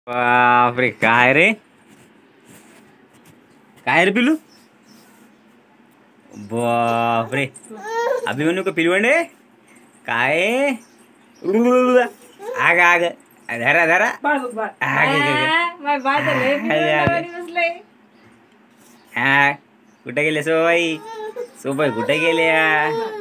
बापरे काय रे. काय रे पिलू. बापरे अभिमन्यू का पिलवंडे काय. आग आग धरा धरा आग हा कुठे गेले सोबाई. सोबाई कुठे गेल्या.